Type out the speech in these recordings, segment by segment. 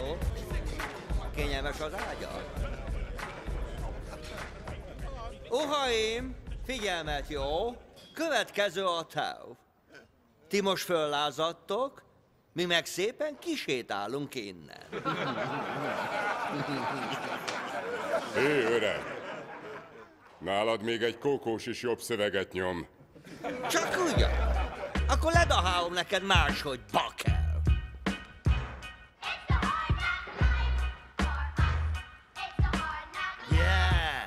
Hello. Kényelmes az ágya? Uhaim, figyelmet, jó? Következő a terv. Ti most föllázadtok, mi meg szépen kisétálunk innen. Hé, öreg! Nálad még egy kókós is jobb szöveget nyom. Csak ugyan. Akkor ledahálom neked máshogy, bakel. Yeah!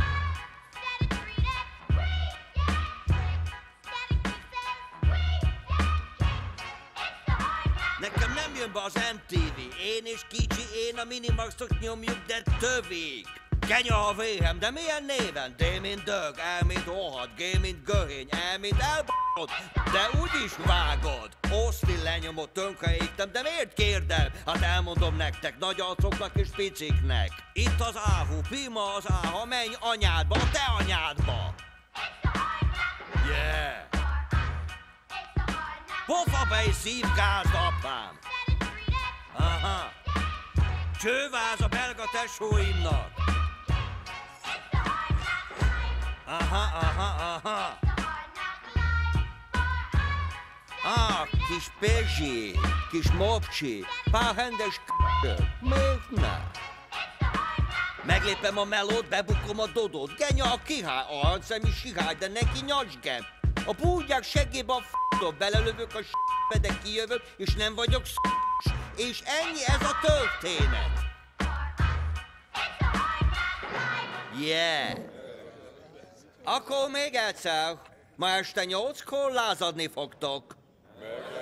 Nekem nem jön be az MTV. Én és kicsi, én a Minimaxot nyomjuk, de tövig. Kenya a véhem, de milyen néven? D mint dög, E mint rohadt, G mint göhény, E mint elb***od, de úgyis vágod. Austin lenyomott, tönkre égtem, de miért kérdem? Hát elmondom nektek, nagy arcoknak és piciknek. Itt az áhú, pima az áha, menj anyádba, a te anyádba. Yeah! Pofabej szívgázd, apám! Aha! Csőváz a belga tesóimnak! Aha. Kis Pezsi, kis Mopcsi, pár rendes k***ök, miért ne? Meglépem a melót, bebukom a dodót, Genya a király, aranyszemű sirály, de neki nyasgem. A búgyák seggébe a f***ba, belelövök a s***be, de kijövök, és nem vagyok s***, és ennyi ez a történet. Yeah! Akkor még egyszer, ma este 8-kor lázadni fogtok.